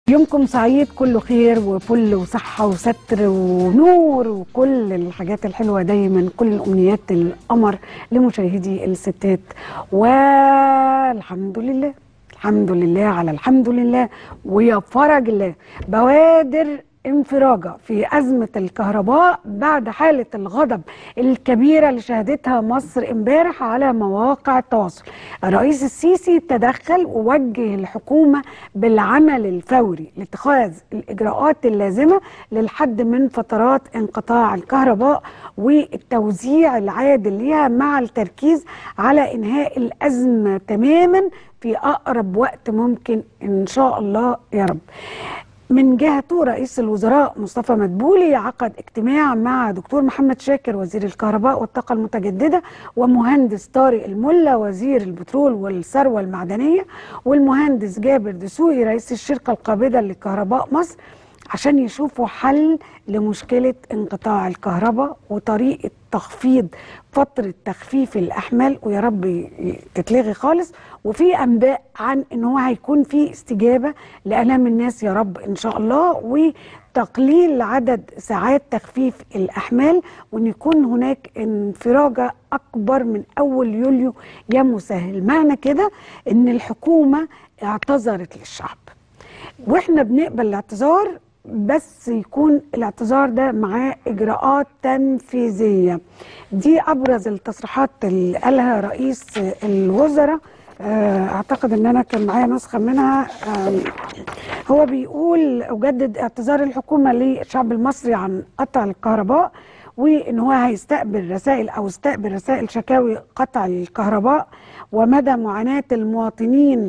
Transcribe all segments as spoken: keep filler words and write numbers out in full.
يومكم سعيد، كله خير وفل وصحة وستر ونور وكل الحاجات الحلوة دايما، كل أمنيات القمر لمشاهدي الستات. والحمد لله الحمد لله على الحمد لله ويا فرج الله. بوادر انفراجة في أزمة الكهرباء بعد حالة الغضب الكبيرة اللي شهدتها مصر امبارح على مواقع التواصل. الرئيس السيسي تدخل ووجه الحكومة بالعمل الفوري لاتخاذ الإجراءات اللازمة للحد من فترات انقطاع الكهرباء والتوزيع العادل ليها، مع التركيز على إنهاء الأزمة تماما في أقرب وقت ممكن إن شاء الله يا رب. من جهته رئيس الوزراء مصطفى مدبولي عقد اجتماع مع دكتور محمد شاكر وزير الكهرباء والطاقة المتجددة، ومهندس طارق الملا وزير البترول والثروة المعدنية، والمهندس جابر دسوقي رئيس الشركة القابضة لكهرباء مصر، عشان يشوفوا حل لمشكلة انقطاع الكهرباء وطريقة تخفيض فترة تخفيف الأحمال، ويا رب تتلغي خالص. وفي أنباء عن إن هو هيكون في استجابة لآلام الناس يا رب إن شاء الله، وتقليل عدد ساعات تخفيف الأحمال، وإن يكون هناك انفراجة أكبر من أول يوليو يا مسهل. معنى كده إن الحكومة اعتذرت للشعب، وإحنا بنقبل الاعتذار، بس يكون الاعتذار ده معاه إجراءات تنفيذية. دي أبرز التصريحات اللي قالها رئيس الوزراء. أعتقد أن أنا كان معايا نسخة منها. هو بيقول: أجدد اعتذار الحكومة للشعب المصري عن قطع الكهرباء، وإن هو هيستقبل رسائل أو استقبل رسائل شكاوي قطع الكهرباء ومدى معاناة المواطنين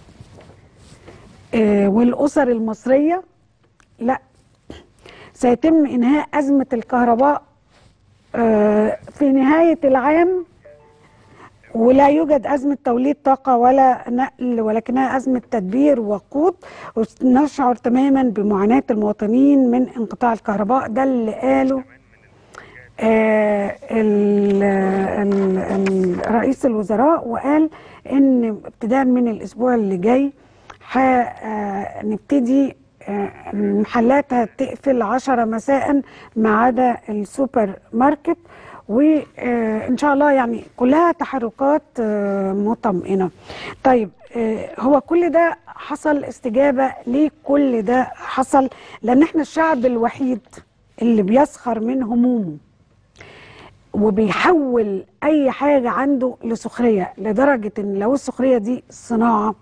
والأسر المصرية. لا، سيتم إنهاء أزمة الكهرباء في نهاية العام، ولا يوجد أزمة توليد طاقة ولا نقل، ولكنها أزمة تدبير وقود، ونشعر تماما بمعاناة المواطنين من انقطاع الكهرباء. ده اللي قاله آه رئيس الوزراء، وقال إن ابتداء من الأسبوع اللي جاي هنبتدي المحلات هتقفل عشرة مساء ما عدا السوبر ماركت، وإن شاء الله يعني كلها تحركات مطمئنة. طيب، هو كل ده حصل استجابة ليه؟ كل ده حصل لأن احنا الشعب الوحيد اللي بيسخر من همومه وبيحول أي حاجة عنده لسخرية، لدرجة إن لو السخرية دي صناعة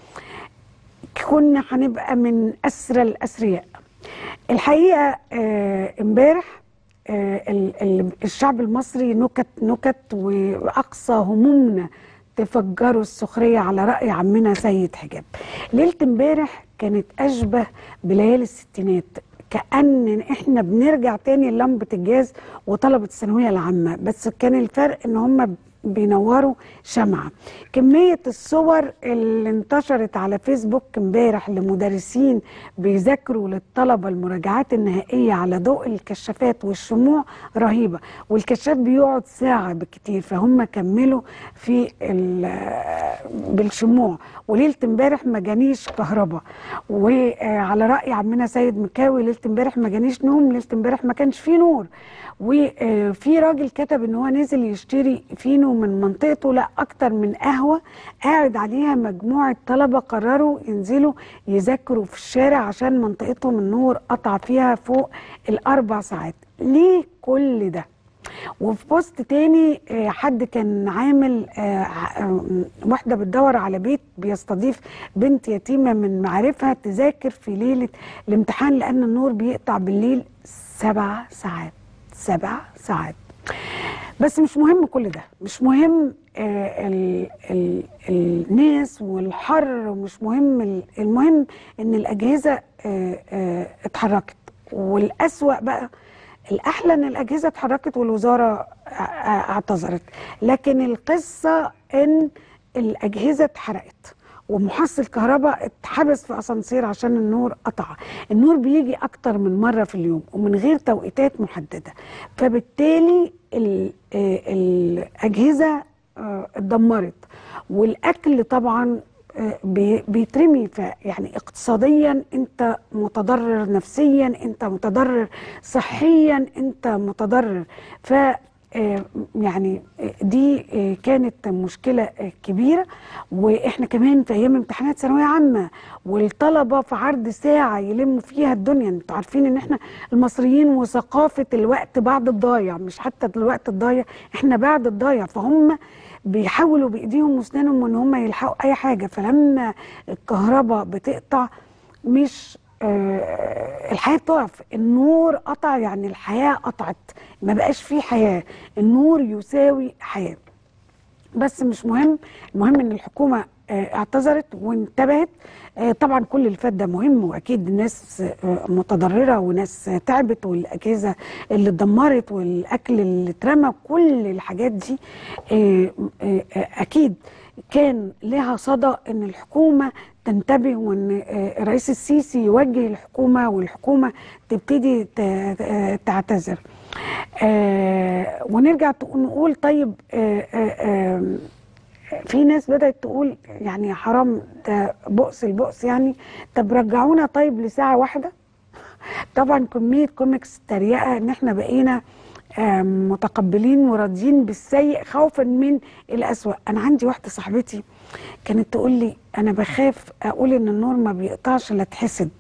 كنا هنبقى من أسرى الأثرياء. الحقيقة امبارح آه الشعب المصري نكت نكت وأقصى همومنا تفجروا السخرية على رأي عمنا سيد حجاب. ليلة امبارح كانت أشبه بليالي الستينات، كأن احنا بنرجع تاني للمبة الجاز وطلبة الثانوية العامة، بس كان الفرق ان هم بينوروا شمعة. كمية الصور اللي انتشرت على فيسبوك امبارح لمدرسين بيذاكروا للطلبة المراجعات النهائية على ضوء الكشافات والشموع رهيبة، والكشاف بيقعد ساعة بالكتير، فهم كملوا في بالشموع. وليلة امبارح ما جانيش كهرباء، وعلى رأي عمنا سيد مكاوي ليلة امبارح ما جانيش نوم، ليلة امبارح ما كانش فيه نور. وفي راجل كتب ان هو نزل يشتري فينو من منطقته، لا اكتر من قهوة قاعد عليها مجموعة طلبة قرروا ينزلوا يذاكروا في الشارع عشان منطقتهم النور قطع فيها فوق الاربع ساعات. ليه كل ده؟ وفي بوست تاني حد كان عامل واحدة بتدور على بيت بيستضيف بنت يتيمة من معارفها تذاكر في ليلة الامتحان، لأن النور بيقطع بالليل سبع ساعات سبع ساعات. بس مش مهم كل ده، مش مهم آه ال ال الناس والحر، ومش مهم. المهم ان الأجهزة آه آه اتحركت، والأسوأ بقى الأحلى ان الأجهزة اتحركت والوزارة اعتذرت، لكن القصة ان الأجهزة اتحرقت ومحصل كهرباء اتحبس في اسانسير عشان النور قطع. النور بيجي اكتر من مره في اليوم ومن غير توقيتات محدده، فبالتالي الاجهزه اتدمرت، والاكل طبعا بي- بيترمي. ف يعني اقتصاديا انت متضرر، نفسيا انت متضرر، صحيا انت متضرر. ف آه، يعني آه، دي آه، كانت مشكلة آه، كبيرة. واحنا كمان في ايام امتحانات ثانوية عامة، والطلبة في عرض ساعة يلموا فيها الدنيا. انتوا عارفين ان احنا المصريين وثقافة الوقت بعد الضايع، مش حتى الوقت الضايع، احنا بعد الضايع. فهم بيحاولوا بايديهم واسنانهم ان هم يلحقوا اي حاجة. فلما الكهرباء بتقطع، مش آه الحياة بتقف. النور قطع يعني الحياة قطعت، ما بقاش فيه حياة. النور يساوي حياة. بس مش مهم، المهم ان الحكومة آه اعتذرت وانتبهت. آه طبعا كل اللي فات ده مهم، واكيد الناس آه متضررة، وناس آه تعبت، والاجهزة اللي اتدمرت، والاكل اللي اترمى، كل الحاجات دي آه آه اكيد كان لها صدى ان الحكومة تنتبه، وان آه، الرئيس السيسي يوجه الحكومة، والحكومة تبتدي ت- آه، تعتذر. آه ونرجع تق- نقول طيب، آه آه آه في ناس بدأت تقول يعني حرام، ده بؤس البؤس يعني. طب رجعونا طيب لساعة واحدة. طبعا كمية كوميكس تريقة ان احنا بقينا آم، متقبلين وراضيين بالسيء خوفا من الأسوأ. انا عندي واحدة صاحبتي كانت تقول لي انا بخاف اقول ان النور ما بيقطعش لا اتحسد.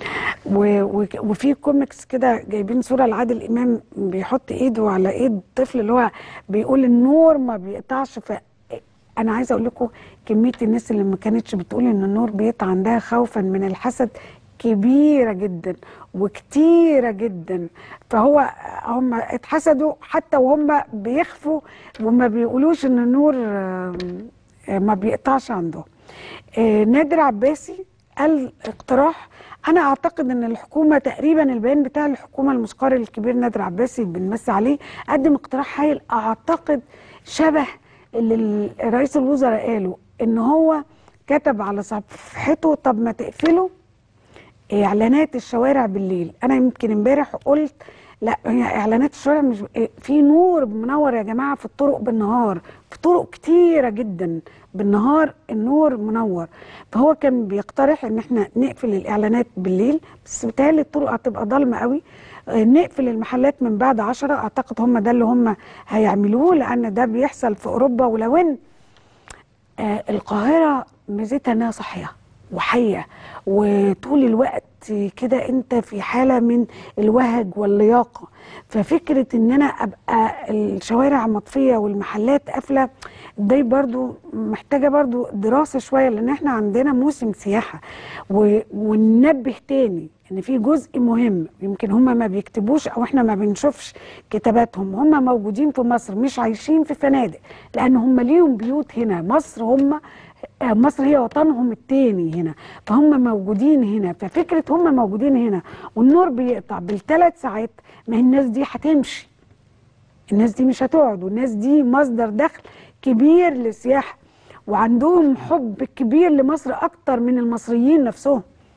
و- و- وفي كوميكس كده جايبين صورة لعادل امام بيحط ايده على ايد طفل، اللي هو بيقول النور ما بيقطعش. ف انا عايزه اقول لكم كميه الناس اللي ما كانتش بتقول ان النور بيقطع عندها خوفا من الحسد كبيره جدا وكتيره جدا. فهو هم اتحسدوا حتى وهم بيخفوا وما بيقولوش ان النور آم، آه، ما بيقطعش عندهم. آه، نادر عباسي قال اقتراح. انا اعتقد ان الحكومه تقريبا البيان بتاع الحكومه الموسيقار الكبير نادر عباسي بنمسي عليه، قدم اقتراح هايل اعتقد شبه اللي ال- رئيس الوزراء قاله، ان هو كتب على صفحته طب ما تقفلوا اعلانات الشوارع بالليل. انا يمكن امبارح قلت لا، هي اعلانات الشوارع مش في نور منور يا جماعه، في الطرق بالنهار، في طرق كتيره جدا بالنهار النور منور. فهو كان بيقترح ان احنا نقفل الاعلانات بالليل، بس بيتهيألي الطرق هتبقى ضلمه قوي. آه، نقفل المحلات من بعد عشرة، اعتقد هم ده اللي هم هيعملوه، لان ده بيحصل في اوروبا. ولو ان آه، القاهرة ميزتها انها صحية وحية، وطول الوقت كده انت في حالة من الوهج واللياقة. ففكرة ان انا ابقى الشوارع مطفية والمحلات قافلة، دي برضو محتاجة برضو دراسة شوية، لان احنا عندنا موسم سياحة. و- وننبه تاني ان في جزء مهم يمكن هم ما بيكتبوش او احنا ما بنشوفش كتاباتهم. هم موجودين في مصر، مش عايشين في فنادق، لان هم ليهم بيوت هنا. مصر هم آه، مصر هي وطنهم التاني هنا، فهم موجودين هنا. ففكرة هم موجودين هنا والنور بيقطع بالثلاث ساعات، ما هي الناس دي هتمشي، الناس دي مش هتقعد، والناس دي مصدر دخل كبير للسياحة، وعندهم حب كبير لمصر أكتر من المصريين نفسهم.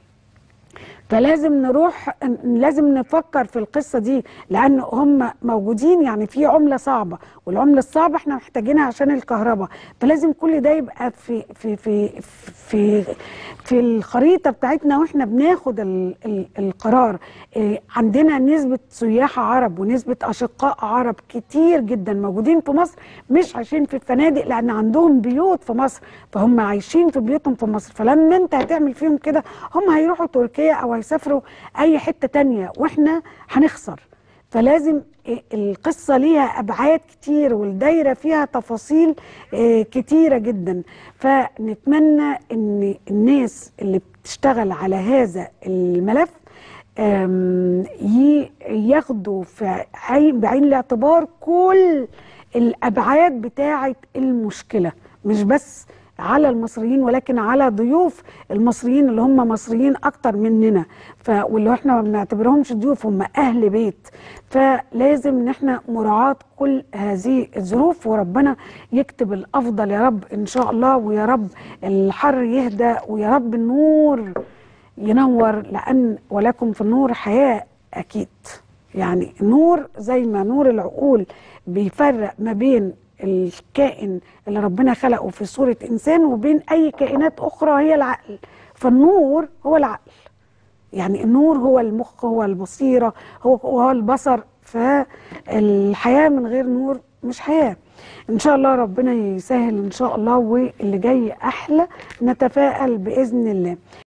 فلازم نروح، لازم نفكر في القصة دي، لأن هم موجودين يعني في عملة صعبة، والعملة الصعبة احنا محتاجينها عشان الكهرباء. فلازم كل ده يبقى في في في في في الخريطة بتاعتنا واحنا بناخد ال ال القرار. إيه، عندنا نسبة سياح عرب ونسبة أشقاء عرب كتير جدا موجودين في مصر، مش عايشين في الفنادق لأن عندهم بيوت في مصر، فهم عايشين في بيوتهم في مصر. فلما انت هتعمل فيهم كده هم هيروحوا تركيا او هيسافروا اي حتة تانية واحنا هنخسر. فلازم إيه، القصة ليها ابعاد كتير والدايرة فيها تفاصيل إيه، كتيرة جدا. فنتمنى ان الناس اللي بتشتغل على هذا الملف آم، ي- ياخدوا في عين بعين الاعتبار كل الابعاد بتاعه المشكله، مش بس على المصريين ولكن على ضيوف المصريين اللي هم مصريين اكتر مننا. ف واللي احنا ما بنعتبرهمش ضيوف، هم اهل بيت. فلازم ان احنا مراعاة كل هذه الظروف، وربنا يكتب الافضل يا رب ان شاء الله. ويا رب الحر يهدى، ويا رب النور ينور، لأن ولكم في النور حياة أكيد. يعني نور زي ما نور العقول بيفرق ما بين الكائن اللي ربنا خلقه في صورة إنسان وبين أي كائنات أخرى هي العقل. فالنور هو العقل، يعني النور هو المخ، هو البصيرة، هو هو البصر. فالحياة من غير نور مش حياة. إن شاء الله ربنا يسهل إن شاء الله، واللي جاي أحلى، نتفائل بإذن الله.